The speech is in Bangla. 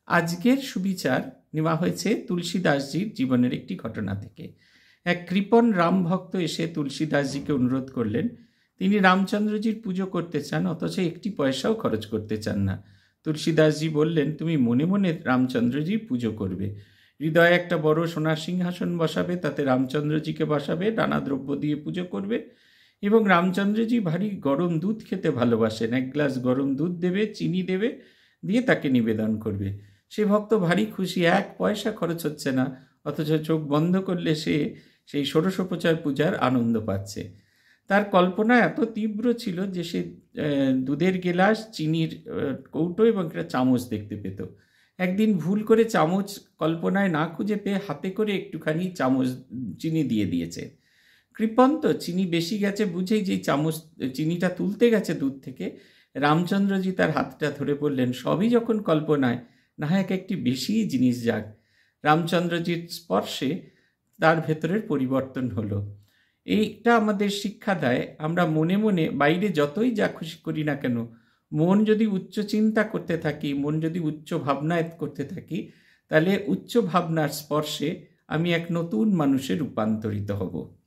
আজকের সুবিচার নেওয়া হয়েছে তুলসীদাসজির জীবনের একটি ঘটনা থেকে। এক কৃপণ রাম ভক্ত এসে তুলসীদাসজিকে অনুরোধ করলেন, তিনি রামচন্দ্রজির পুজো করতে চান, অথচ একটি পয়সাও খরচ করতে চান না। তুলসীদাসজি বললেন, তুমি মনে মনে রামচন্দ্রজির পুজো করবে, হৃদয়ে একটা বড় সোনার সিংহাসন বসাবে, তাতে রামচন্দ্রজিকে বসাবে, নানা দ্রব্য দিয়ে পুজো করবে, এবং রামচন্দ্রজি ভারী গরম দুধ খেতে ভালোবাসেন, এক গ্লাস গরম দুধ দেবে, চিনি দেবে, দিয়ে তাকে নিবেদন করবে। সে ভক্ত ভারী খুশি, এক পয়সা খরচ হচ্ছে না, অথচ চোখ বন্ধ করলে সে সেই ষোড়শোপচার পূজার আনন্দ পাচ্ছে। তার কল্পনা এত তীব্র ছিল যে সে দুধের গেলাস, চিনির কৌটো এবং একটা চামচ দেখতে পেত। একদিন ভুল করে চামচ কল্পনায় না খুঁজে পেয়ে হাতে করে একটুখানি চামচ চিনি দিয়ে দিয়েছে। কৃপন্ত চিনি বেশি গেছে বুঝেই যেই চামচ চিনিটা তুলতে গেছে দুধ থেকে, রামচন্দ্রজি তার হাতটা ধরে বললেন, সবই যখন কল্পনায়, না হয় একটি বেশি জিনিস যাক। রামচন্দ্রজির স্পর্শে তার ভেতরের পরিবর্তন হলো। এইটা আমাদের শিক্ষা দেয়, আমরা মনে মনে বাইরে যতই যা খুশি করি না কেন, মন যদি উচ্চ চিন্তা করতে থাকি, মন যদি উচ্চ ভাবনায় করতে থাকি, তাহলে উচ্চ ভাবনার স্পর্শে আমি এক নতুন মানুষে রূপান্তরিত হব।